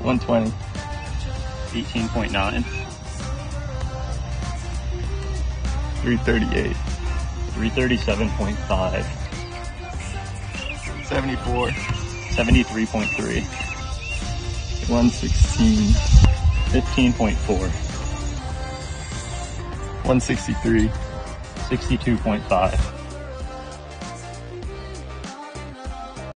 120. 18.9. 338. 337.5. 74. 73.3. 116. 15.4. 163. 62.5.